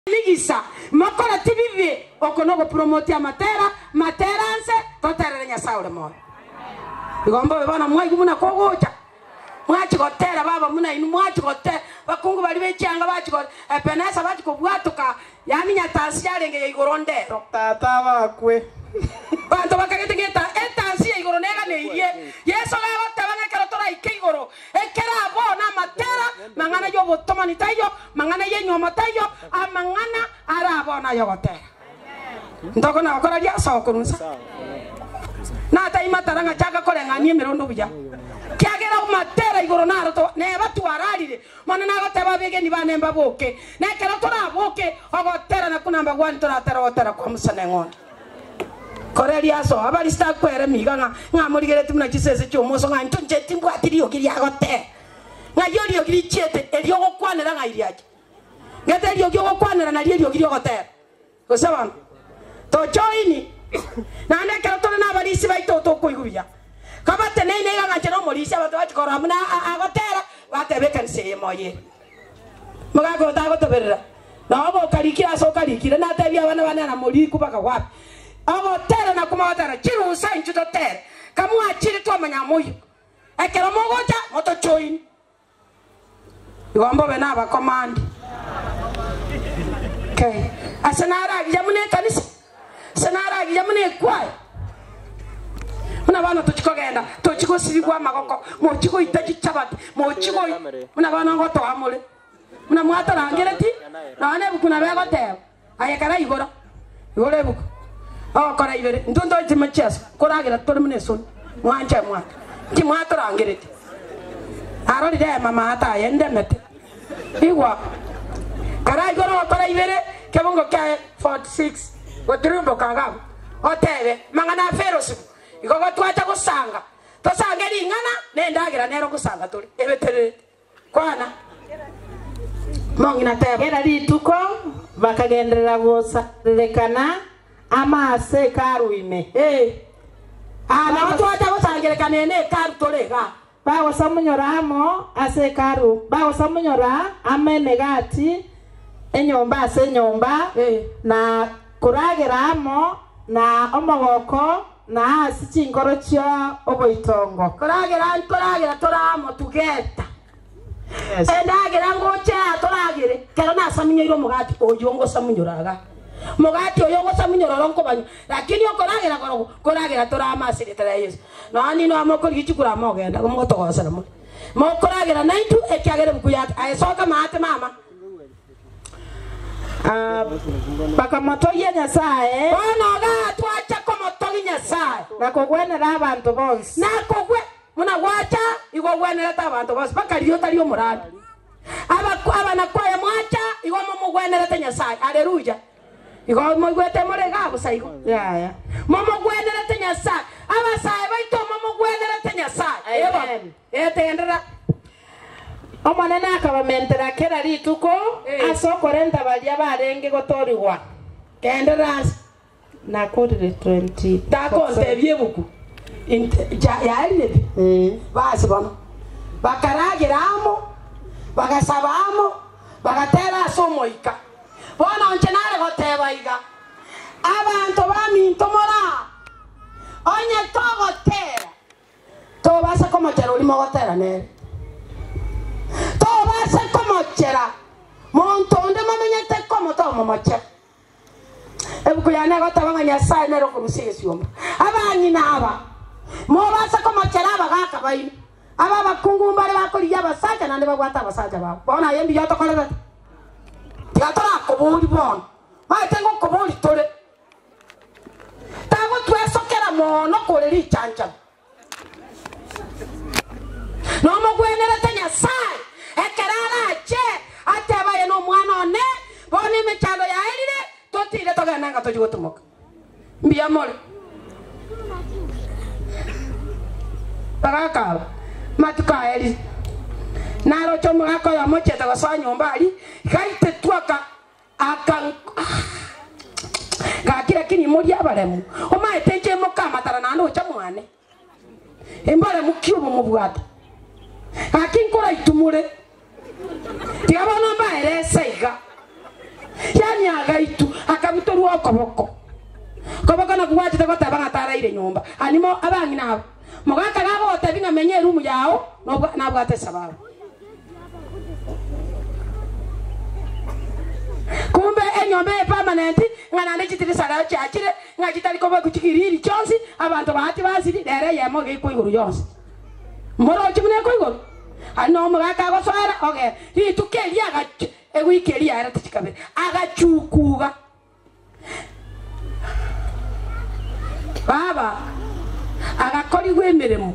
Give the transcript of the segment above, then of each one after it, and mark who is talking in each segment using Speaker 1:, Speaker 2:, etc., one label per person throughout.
Speaker 1: Ligisa makora tibivi okonogo promote amatera materanse toterere nyasaure mo igomba bana mwaji muna kogocha mwachi gotera baba muna inu mwachi gote bakungu bali becyanga bachi gote epenesa bachi kubwatuka yani nyatansi yarenge igorondero
Speaker 2: tata bakwe
Speaker 1: bantu bakagetegeta etansi igoronega neirie yeso lego tabanga kerotora ikigoro ekera bona matera mangana yo botomani tayo mangana yenyo matayo amangana arabona yo gotera ndoko na okora dia sokurunsa na taima taranga chaka kolenga ni mirondo buja kyagera umatera igoro naro to ne batu ararire mana na goteba bege ni banemba boke ne kerotora boke ogotera na kunamba gwantora tera kwa musane ngona Korelia so abali sta kwere miga nga murigere tumuna kisese cyo muso nga ntunje timbwatiriyo kiriya gote nga yoriyo kiri chete eliyo gokwanera nga iriaje ngete eliyo gokwanera na eliyo kiri gote gosaba to joini na ne kero tona na bali sibai to koiguya kabate ne ne nga chero molisi abato bakora muna agotera batebeka nse moye muga go ta gotoberera na obo karikira so karikira na tebia bana na moli kubaka wapi abo tera na kuma watara chiru usa inchuto tera kamu achiri tu amanya moyo ekero mogoja moto join iwambo bena ba command okay asanara jamune kanisa sanara jamune kwai muna bana tuchikogenda tuchikosibigwa magoko mochiko itaji chabati mochiko muna bana ngoto amule muna mwatara ngereti na ane bukuna bego tera ayekara igoro buku oh kora ibere ndondo timachas koragira tolmuneson mwanja mwa ti mwatorangirete arori de mama ata yende mete igwa kara igoro kora ibere kebongo ka 46 godrumbo kanga otebe mangana ferosu igogo twacha kusanga tosangeri ngana nendagira nero kusanga tuli ebetere kwana mongina tebe
Speaker 2: era lituko bakagenderera gosa lekana ama se karuime
Speaker 1: ana watu wacha kanene karu tolega
Speaker 2: bawo samunyoramo ase karu bawo samunyora amenegati enyomba ase nyomba na kurageramo na omogoko na asichingoro chyo oboitongo
Speaker 1: kuragera toramo tugeta endagera ngoche atoragire kero na samunyoiro mugati oyongo samunyoraga mugati oyo gosamunyoro ronko banyu lakini okoragera toramasire tara Yesu no ani no amokori gichukura mogenda gomotogosera mo mokoragera naitu ekyagere bukuyata ayesoka mate mama
Speaker 2: bakamotoye nyasaye
Speaker 1: bona ga twacha komotogi nyasaye
Speaker 2: nakogwenera abantu bonse
Speaker 1: nakogwe muna wacha igogwenera abantu bonse bakariyo tariyo muradi abana kwaya mwacha igomo mugwenera te nyasaye haleluya igo mogwete morega busaigo
Speaker 2: ya
Speaker 1: momo gwenera te nyasaye abasaye baito momo gwenera te nyasaye
Speaker 2: amen
Speaker 1: etendera
Speaker 2: omanene akabamentera kera lituko asokorenta balia barenge gotorigwa
Speaker 1: kendera
Speaker 2: na kodire 20
Speaker 1: takonte byebuku ya ile basi bono bakaragiramo bagasabamo bagatera somoika bona oncenare goteba iga abantu baminto mora onye togotera tobasa komochera ulimo gotera ne tobasa komochera monto onde mamenyete komo to momoche ebuku yane gotabanga nyasaye nero kumusiyesiomba abanyi naba mobasa komochera abagaka baini aba bakungumba le bakoliya abasaja nande bagwata abasaja babo bona yembi yotokolera yatora kobuli bon ma tengo kobuli tole tago twesokera mono koleri chancha no mogwenera tanya sai ekerara che ateba ye no mwana one boni mechalo ya elire totile toga nanga tojugotumoka mbia mole bagaka matuka eli naro chomo ako ya mocheta gasanyo mbali kaite twaka akan gakira kini muri abaremu oma eteje mokama tara nando chamwane embale mukiubo mubwata akin kora itumure tiabona mbaere seiga yani agaitu akabutorwa okoboko koboko na kuwatita gotaba ngataraire nyumba animo abangi nabo mogaka gabo otabinga menye rumu yao nabwo atesababo kumbe enyombe permanent ngana ndikitiri sara cyakire ngakitari ko bakukiriri cyonsi abantu bahati baziri dere yemo gikoiguru yonsi moro kimune koiguru ano mogaka gosora oge ritukeria agache egwikeria era tikikabe agachukuga baba agakori gwemeremo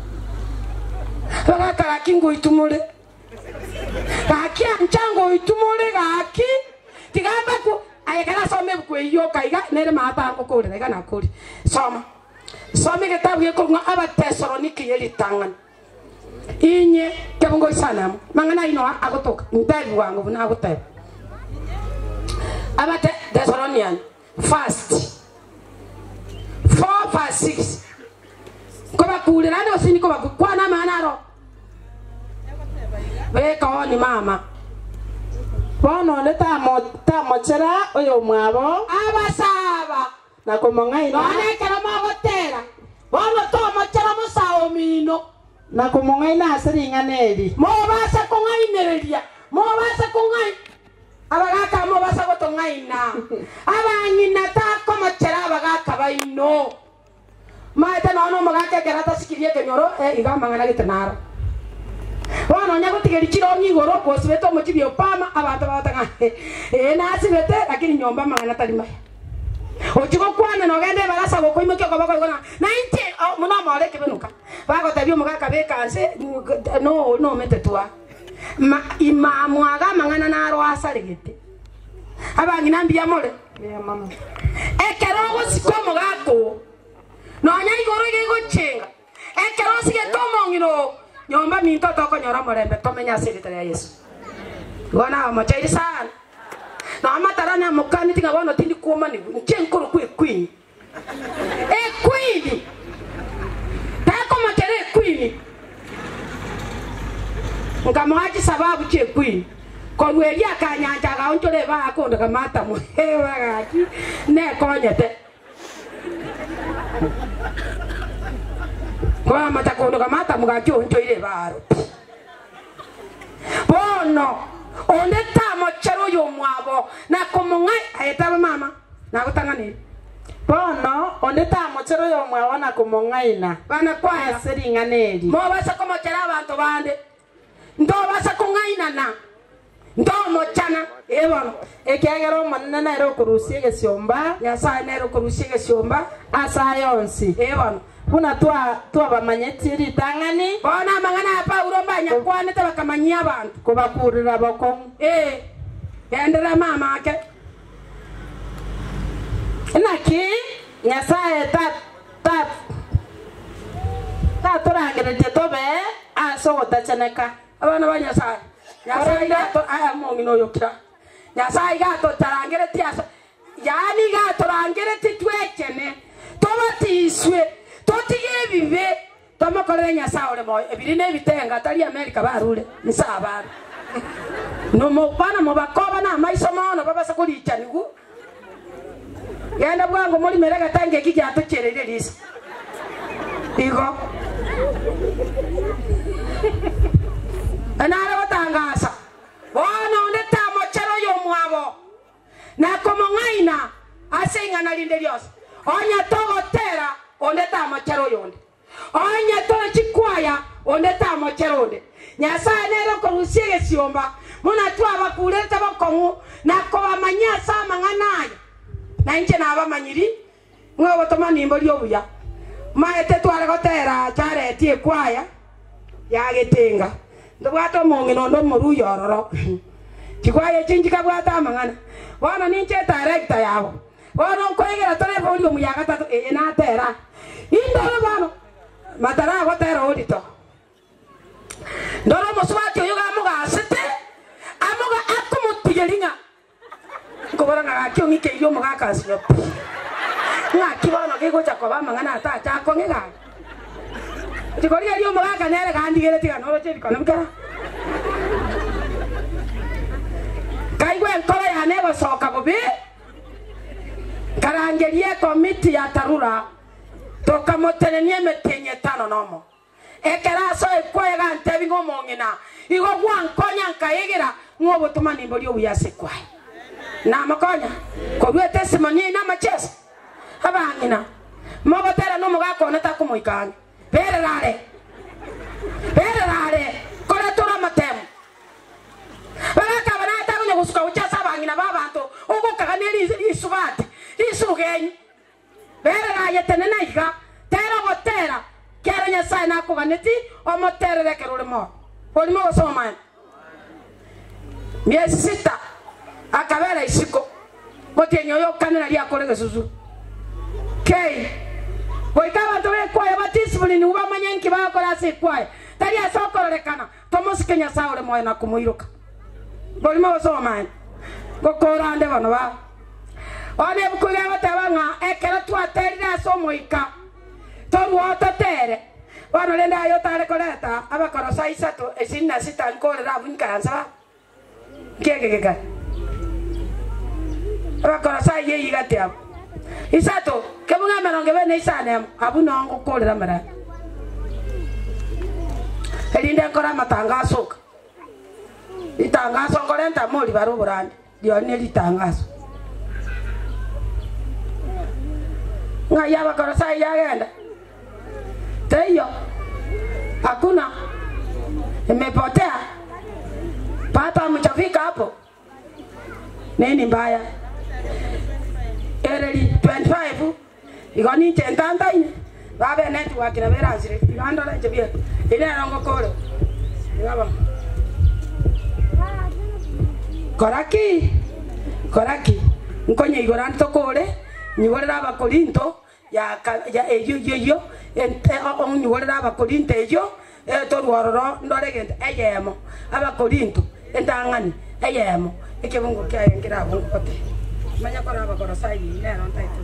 Speaker 1: bagaka kingo itumure gaki anchango itumure gaki tigamba ku ayekana some bukweyo kaiga nere mata okore kana kuri soma some kitabu yeko aba Tesalonike yelitangana inye kebongo sana mangana ino agotoka ntabi wangu na agotabi aba Thessalonian fast 4:6 koba kulira ndo sini koba kwana manaro weka oni mama
Speaker 2: bono leta mochera oyo mwabo
Speaker 1: abasaba
Speaker 2: na komongaina
Speaker 1: none kero magotera bono to mochera musao mino
Speaker 2: na komongaina asiringaneri
Speaker 1: mo basa kongainereria mo basa kongai abagaka mo basa gotongaina abangina ta komochera abagaka baino maeta no magaka kerata sikirie kenyoro igamangana gitenaro wana nyago tigeri chironyi goro kosibeto mochibio pama abantu batanga nasibete lakini nyomba mangana talima ochigo kwana no gende barasa go koimeke ko bako gona 90 muno mole kebenuka bago tabio mugaka bekanse no metetwa imamu aga mangana naro asaregete abangi nambia mole
Speaker 2: ya mama
Speaker 1: ekero sikomo gako no nyai goro gego chenga ekero sige tomongiro nyomba minto toko nyora morembe tomenya sirita ya Yesu gona amachairi sana na amatara na mukani tinga bono tindi kuoma ni nchenkoro kwe queen queen tako matere queen ngamwaji sababu che queen konweli akanyanja ga ontole ba akonda kamata mu hewa gaki ne konyete kwa matakondo kamata mugakyo ontoire baro bono onde tamo chero yo mwabo na komongai ayetaba mama na gutangani
Speaker 2: bono onde tamo chero yo mwabo na komongaina
Speaker 1: bana kwa
Speaker 2: asiringaneri
Speaker 1: mo basa komo chera abantu bande ndo basa kongaina na ndo mochana bono
Speaker 2: ekiagero manana na ero kurusie gesiomba
Speaker 1: ya sa nero kurusie gesiomba
Speaker 2: asa yonsi
Speaker 1: bono
Speaker 2: kuna tua bamanyetiri tangani
Speaker 1: bona mangana apa uromba nyakwane tabakamanyia abantu
Speaker 2: kubakurira boko
Speaker 1: endera mama ake
Speaker 2: naki nyasaye ta turangirite tobe aso gotacheneka
Speaker 1: abana banyasaye nyasaye gato aya mongino yokira nyasaye gato tarangire tiasa yani gato rangire titwekene tobatiswe totige bibe tomakorera nyasaye ole moyo ebiri ne bitenga tali America barule nisaba no mopana mobakoba na maiso mono babasa kulicha nigu yenda bwango muri merega tange kijya tucherere lisa igo anara batangasa bona onde tamo chero yo mwabo na komongaina asenga na linde lyose onya togotera onde tamo chero yonde onya tolo chikwaya onde tamo chero onde nyasaye nero korusiege siomba muna twa bakuleta bakongu na kobamanya sama nganayo na inche na abamanyiri mwe tomani mboli obuya maete tware gotera chare tie kwaya ya getenga ndobwato mongino ndo moru yororo chikwaya chinjika bwata mangana wana ninche director yabo wana koigera tore boli omuya gatatu na tera indoro bano matara gotera odito ndoro muswati oyo gamuga sete amuga akumutigelinga ngobora ngakyo ngike iyo mugakasyo ngakibona kiko kwa mangana ata chako ngega tikori iyo mugaka nere gandigere tiga noro che bikona mukara kaigwe nkora ya ane basoka bobe karangerie komiti ya tarura toka motenenie metenye tano nomo ekeraso ekwega ntebi ngomongina igo gwankonya nkayigira ngobo tumani mboli obuyase kwae na makonya ko bwe testimony na machesa abangina mobotera no mugako neta kumuikanga bererare kore tora matemu baraka barata kunye gusuka uchasa abangina babantu ugukaga neri isubati isugenyi bereraye tenena iga tera botera kera Nyasaye nakuganiti omoterere kerurimo olimo gusoma miezi 6 akabera isiko botenyo yokanira lia kore gesusu kei boikaba towe kwa batisibuli ni uba manyenki bakora se kwa tari asokorekana tomusike Nyasaye ole moyo na kumuiruka bolimo gusoma gokora ande bano ba one bukuga batabanga ekera twaterira somoika toruoto tere bano lenda yo tare koleta abakora saisato esinna sita nkorera bunkanza kegegega abakora sai ye yigatia isato kebunga meronge bene isane abuno ngokorera mara elinde nkora matangazo itangazo ngorenta moli baruburandi dio ne litangazo ngaya bakora sai yagenda teyo hakuna imepotea pata mchafika hapo nini mbaya ereli 25 igoni chentanda ine babe network na berazire iganda la jebia ile rongo kole baba koraki nkonye igoranto kole nyigorera abakorinto ya eyo nyigorera abakorinto eyo torwororo ndoregente eyemo abakorinto entangani eyemo ekebungo kya ngira bungote manya kora bakora sai nero ntaito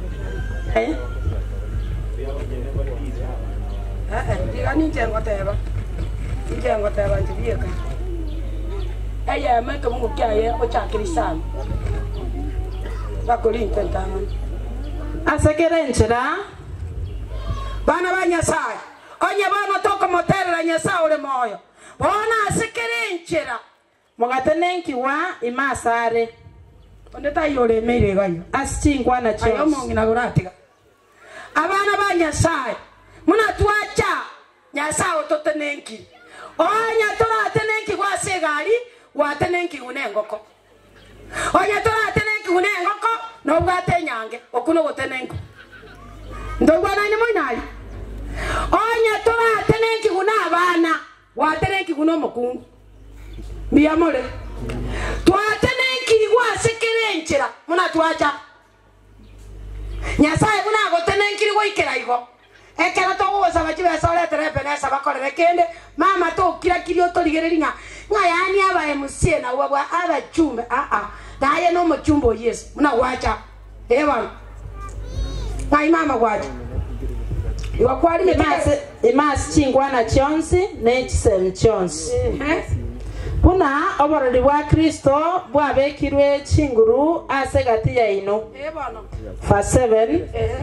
Speaker 1: digani njengoteba njibieka eyemo ekebungo kya ye ochakrisana bakorinto entangani
Speaker 2: asekere nchira
Speaker 1: bana ba Nyasaye onye bana toko moterera Nyasaye ole moyo bona asekere nchira
Speaker 2: mugatenenki wa imasare
Speaker 1: ondeta yole mere gayo
Speaker 2: asingwa na
Speaker 1: ayo mongina goratiga abana ba Nyasaye muna tuacha Nyasaye ototenenki onya tora tenenki kwa segari wa tenenki unengoko onya tora tenenki unengoko no bwate nyange okuno gotenenko ndogwana ni moinali onya tora tenenki una abana wa tenenki kuno mokungu miyamole twatenenki gwa sekerenchera muna twacha Nyasaye kuna gotenenki gwa ikerayigo ekera to goza bachibe sole terepenesa bakorere kende mama to kira kirio to ligereringa ngayani aba emusie na wabwa aba chumbe daye no mochumbo Yesu muna wacha ewa ngai mama wacha iwakwali
Speaker 2: imas chingwa na chonsi nechisem chonsi kuna oborori wa Kristo bwabekirwe chinguru asegati ya ino verse 7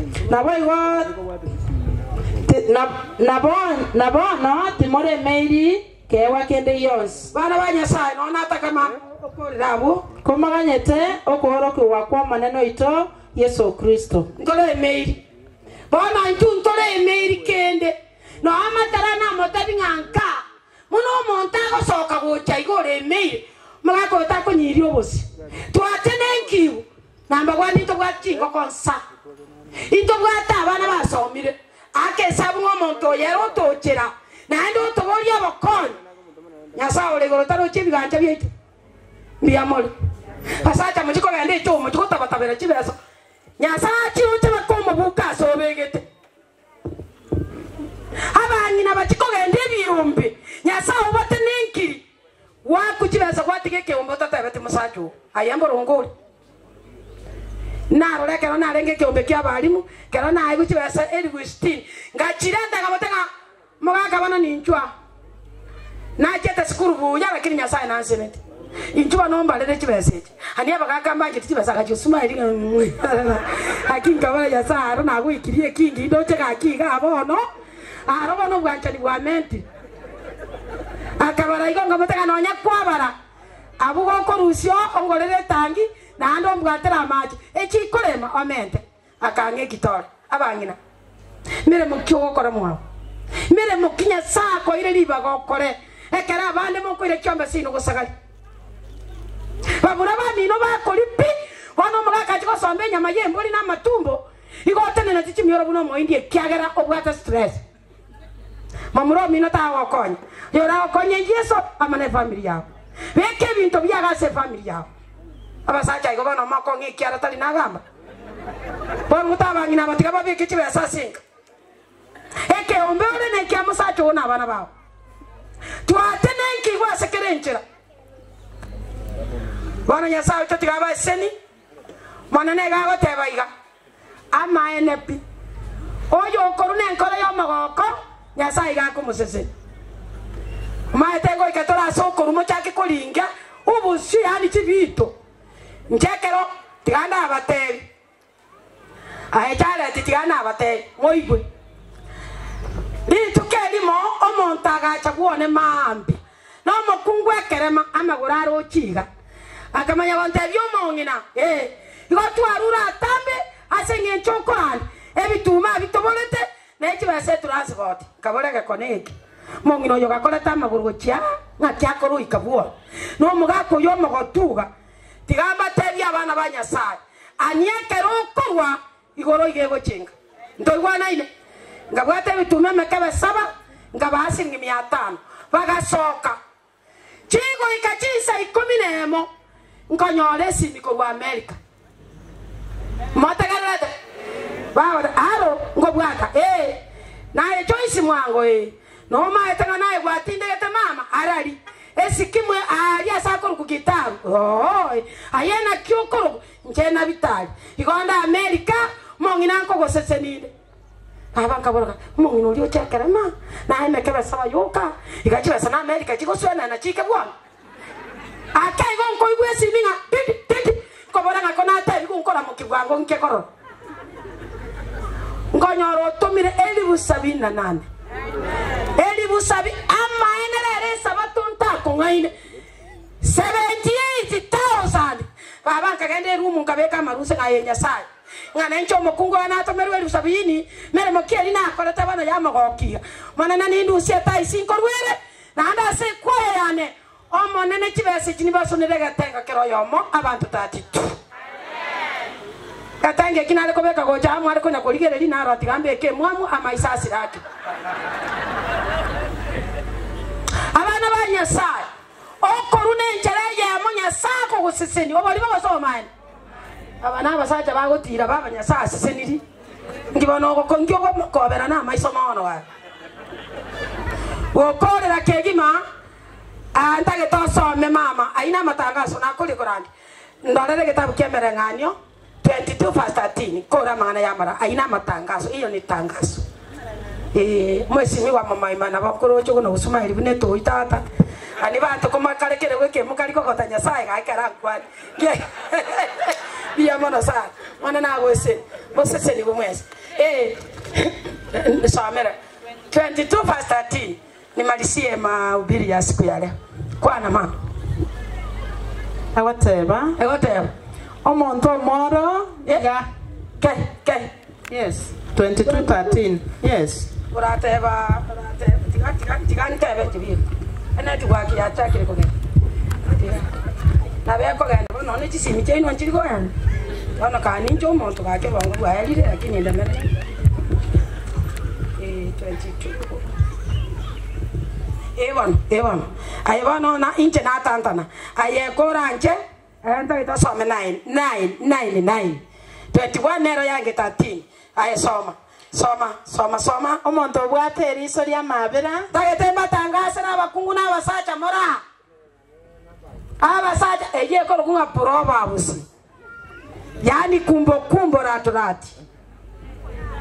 Speaker 2: nabono timore meiri kewa kende yonsi
Speaker 1: bana ba Nyasaye no nata kama okorirabu
Speaker 2: komaganyete okoroke wakwa maneno ito Yesu Kristo
Speaker 1: ntole meiri bona ntole meiri kende no amatara na motabi nganka muno montago soka gocha igore meiri magako tako nyiri obosi twatenenki namba gwandi to gwachingo konsa into gwata abana basomire ake sabu ngomonto yero tochera na ndo tobori abakon Nyasaye ole gorotaro chibiganja byetu mbiyamole pasacha mujiko gande cyo mujiko tabatabera chibeso Nyasaye chiute bakomo bukaso begete abanyi na bachiko gande biyumbi Nyasaye obatenenki wakuchibesa kwatigeke ombota tabete musacho ayambo rongoli naro lekero narenge kiombe kya balimu kero naye kuchibesa Edwin ngachirenda kaboteka mugaga bana ninchwa na chete skuru buya lakini Nyasaye nansemete injuba nomba lele chibeseke ani abagaka mbanje tibasaka cyusuma iri akinga bala ya sara na gwikirie kingi ndoche gakiga abono arabono bwanchani bwa menti akabara igonga mutega nonya kwabara abugo korusyo ongorere tangi na ando mbwatera amaji echi korema omente akange kitore abangina mere mukyo gukora mwawe mere mukinya sako ire riba gokore ekera abande mukwire kyombe sino gusagari babura bani no bakolipi wono mugaka chiko sombe nyama yemburi na matumbo igotene na chichi myoro buno moindie kyagera obwata stress mamuro mino ta wakonya yora wakonya yeso amane family yao beke bintu byagase family yao abasacha igo bano makonge kyara tali nagamba por mutabangina batika babike chibe asasinga eke ombere ne kyamusacha ona abana bawo twatene nkigwa sekerenchera bana ya sawo totiga ba seni mwana ne ga goteba iga ama enepi oyo korune nkora yo magoko ya sai ga kumusese ma tengo ikatora soko rumo chake kolinga ubusi yani chibito njekero tiganda abateri ayechale tiganda abateri moigwe ni tukelimo omontaga chakuone mambi no mokungwe kerema amaguraro chiga akamanya wantebyo mongina igotwarura tambe asenge chokorani ebituma bitobolete nechi base transport kaboleke koneki mongino yo gakoleta amaguru chia ngakyakoro ikabua no mugako yo mogotuga tigamba tebya abana banyasai anyekero korwa igoro igego chinga ndoigwana ine ngabwate bitume mekebe 7 ngabasingi 500 bagasoka chigo ikachisa 10 nkonyole siniko wa America matagarade bawo aro ngobwaka naye choice mwango no maetanga naye gwatinde gete mama arari esikimwe ari asakuru kugitaru ayena kyokoro njena bitali igonda America mongina nko gosesenide abanka boroka mongino lyo chekerema naye mekebe sawa yoka igachiba sana America chigoswena na chike bwana akai gonko igwesi ninga titi kobora ngakona tabi kunkora mukibwango nkekoro ngonyoro tumire 78 elibusabi ama enere sabatunta kongaine 78,000 baba kagende rumu ngabeka maruse ngayenya sai ngana ncho mukungo na tomerwe elisabini mere mokieli na koleta bana ya magokia mana nani ndusia tai 5 rwere na anda se kweyane omo nene chibese chinibaso nerega tenga kero yomo abantu 32 katange kinale kobeka goja amu ariko nyakoligere lina arati gambe ke mwamu amaisasi raki abana banyasai okorune njereye amunyasako guseseni obali babasomane abana abasaja bagotira babanyasai seseniri ngibona okongyo kobera na maiso maono wa okorera kegima antage tosome mama aina matangazo na kuli korandi ndolere kitabu kemere nganyo 22:13 kora maana ya mara aina matangazo hiyo ni tangazo mwesi wa mama imana bakoro cyo no usuma iri bune to itata ani bantu ko makarekere gweke mukariko kotanya sai gakara kwani biya mono sa mwana na gwese bosese ni bumwese samera 22:13 ni malisie mahubiri ya siku ya leo kwana mama
Speaker 2: awateba omonto moro
Speaker 1: ke
Speaker 2: yes 22:13 yes
Speaker 1: urateba tigantebe tibi ena tugwaki ya chakire ko na beko gane bono ne chisimi cheno nchiriko yana bano kani njo monto gake bongo bwayalire lakini ndamere 22 Ewan na inche na tantana aye koranche enta ita some 9 21 nero yange 13 aye soma
Speaker 2: omonto bwateri isoria mabera
Speaker 1: tagete matangasa na bakungu na basacha mora abasacha eye ko kunga proba abusi yani kumbo raturati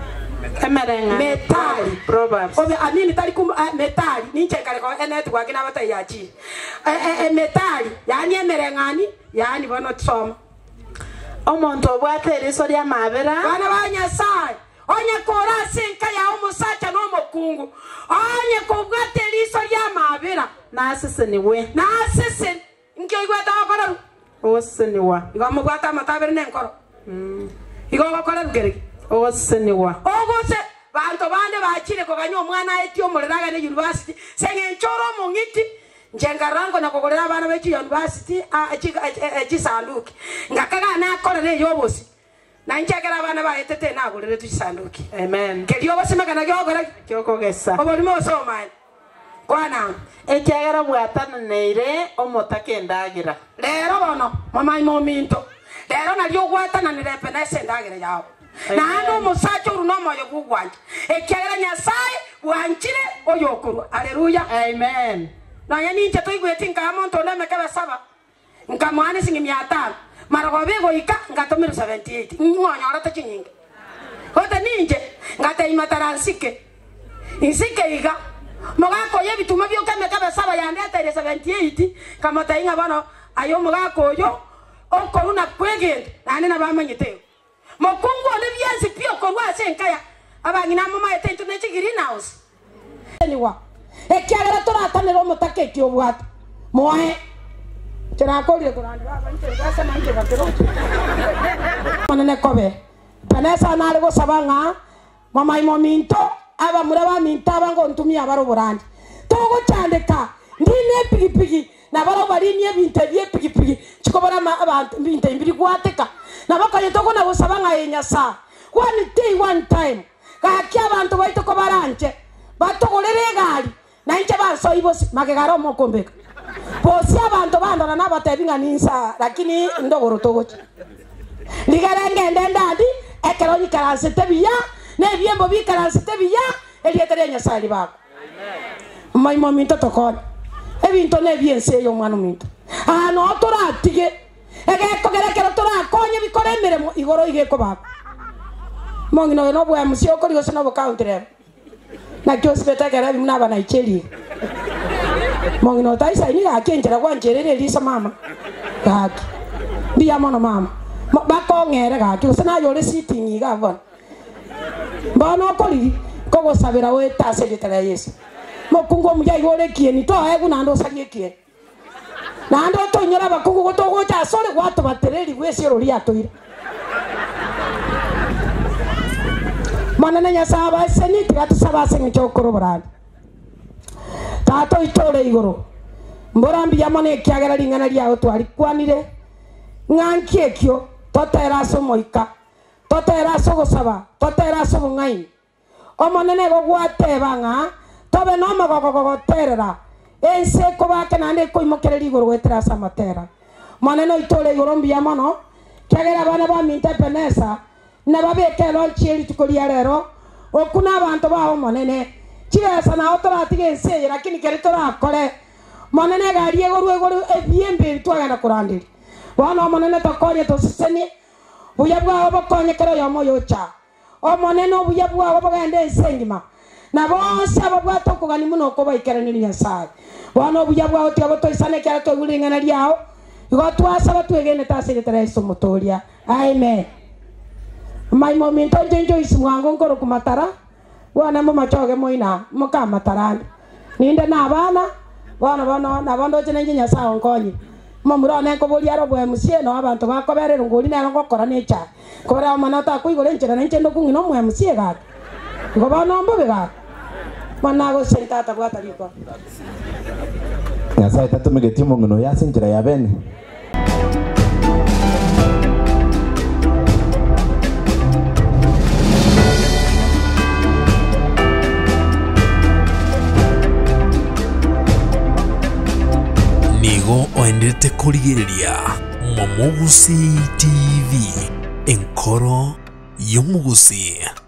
Speaker 2: Emerenga.
Speaker 1: Metali.
Speaker 2: Proverbs.
Speaker 1: Obe anini tali metali. Ninche kare ko enet kwa kina bata yachi. Metali. Yani emerengani. Yani bono tsoma.
Speaker 2: Omonto obwate eriso lya mabera.
Speaker 1: Bana ba Nyasaye. Onye kora sinka ya umusacha no mokungu. Onye kubwate eriso lya mabera.
Speaker 2: Nasese niwe.
Speaker 1: Nasese. Nkyo igwata wakora.
Speaker 2: Oseniwa.
Speaker 1: Igamo gwata matabere nenkoro. Igoma kora rugerege.
Speaker 2: Oseniwa.
Speaker 1: Ogose bantu bande bakire ko ganyo omwana eti omuleraga ne university senge nchoro mungiti njengarango na kokolera abana be university chisanduki ngakaga na akorere yobosi na nchekera abana ba etete na agorere chisanduki.
Speaker 2: Amen.
Speaker 1: Kedi yobosi magana gyogora
Speaker 2: Kyokogesa.
Speaker 1: obolimo osoma kwana
Speaker 2: Ekyagera bwatana neire omotake ndagira.
Speaker 1: lero bono mama imominto lero na lyo gwatana ne repenese ndagira yawo na ando musacho runomo yo bugwanje ekyagera Nyasaye wanchire oyokuru. Haleluya.
Speaker 2: Amen.
Speaker 1: Na yani nche toigweti nkamonto na mekaba saba nkamwane singi 500 marago bego ika ngatomira 78 ngonyora ta chinyinga hote ninje ngata imataransique insike iga mogako yebituma byo kamekaba saba yande ata 78 kamata inga bano ayo mogako yo okoruna kwegende nane na bamanyite mokungu ole byansi pio korwa senkaya abangina mama etentu ne greenhouse eniwa ekyagera toratanira omutake kyo bwata moe kirakorire kurandi baba nche manje batero manene kobe panesa nale go sabanga mama imominto aba muraba minta bango ntumia baro burandi togo chandeka ndine pigipigi na baro bari nye binte bye pigipigi chikobara abantu binte mbiri gwateka na bakaye togo na busabanga yenyasa one time kaki abantu baito ko baranje batogorere gari na inche banso ibosi magegaro mokombeka bosi abantu bandana nabatebinga ninsa lakini ndogoro togoche ligarenge ndendadi ekeroni karansete biya ne biembo bi karansete biya elietere Nyasaye bako. Amen. Mai momento tokon ebinto ne biense yo mwana minto no toratige ege kogera kero tora konye bikore meremo igoro igeko bako mongino no bwa musio kori gose no bokauntere na kyo sibeta kera bimna bana icheli mongino taisa ni akenjera kwanjerere lisa mama gaki biya mono mama bakongere gaki usana yore sitting iga bon bono kori kogo sabira we tase gitara Yesu mokungo mujai gore kieni to egu nando sagie kieni nando to nyora bakungu gotogo cha sore gwato batereri gwese rori atoira manana Nyasaye seni tigatu sabase ngchokoro barandi tato itore igoro mborambi yamane kyagera lingana lyawo twali kwanire ngankie kyo totera somoika totera sogosaba totera sobungai omonene go gwatebanga tobe no magogogo terera ense ko bake nande ko imokereri igoro wetera samatera manene itore igoro mbi yamano kyagera bana ba minta penesa na babeke lo chiri tukolia rero okuna abantu bawo monene chiresa na otora tigense lakini keritora akore monene gari egoro ebiembe twagana kurandiri wana monene tokonye tosiseni buyabwa obokonye kero yomo yocha o monene obuyabwa obogende ensengima na bonse ababwa tokugani muno ko baikeranira Nyasaye wana obuyabwa otiabo toisane kera togulingana lyao igo twasaba twegene tasire Yesu mutoria. Amen. Mai momento njenjo isimwango nkoro kumatara wana mama choge moina muka matarani ninde na abana wana bano na bondo chenenge Nyasaye nkonyi mamuro ne ko boliaro bwe musie no abantu bakoberera ngoli na ngokora necha kobera manota kuigore nchera nchendo kungino mwe musie ga ngo bano mbobe ga manago sentata bwataliko
Speaker 3: Nyasaye tatumegeti munguno yasinjira ya bene
Speaker 4: nigo oendete kurigiriria Momugusi TV enkoro y'omugusi.